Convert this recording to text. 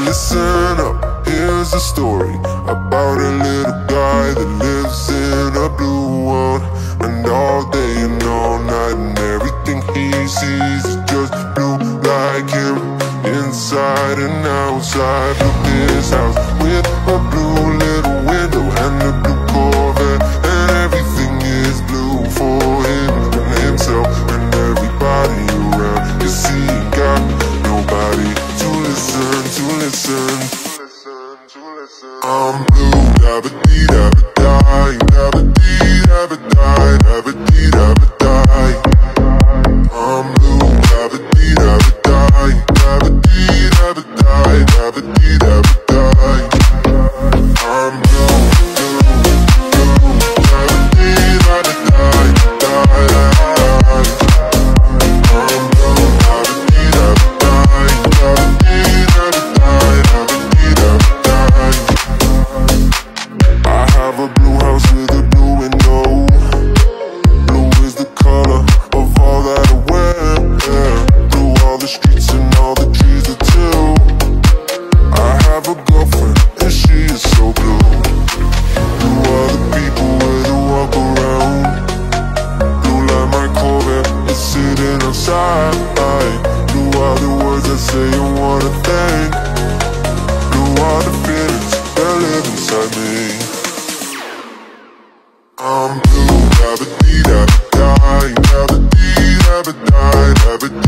listen up, here's a story about a little guy that lives in a blue world. And all day and all night and everything he sees is just blue like him. Inside and outside, built his house with a blue little window and a blue Corvette. And everything is blue for him and himself and everybody around. 'Cause he ain't got nobody to listen, to listen. I'm blue, da-ba-dee-da-ba-die, da-ba-dee-da-ba-die, da-ba-dee-da-ba-die. I'm blue, da-ba-dee-da-ba-die, da-ba-dee-da-ba-die, da-ba-dee-da-ba-die. I'm blue, blue, blue, da-ba-dee-da-ba-die, die. I'm blue, da-ba-dee-da-ba-die, da-ba-dee-da-ba-die, da-ba-dee-da-ba-die. I have a blue house with a blue window. Blue is the color of all that I wear. Blue all the streets and all the trees are too. I have a girlfriend and she is so blue. Blue are the people where they walk around. Blue like my Corvette is sitting outside. Blue are the words I say and wanna think. Blue are the feelings that live inside me. I'm blue, da-ba-dee-da-ba-die, da-ba-dee-da-ba-die, da-ba-dee.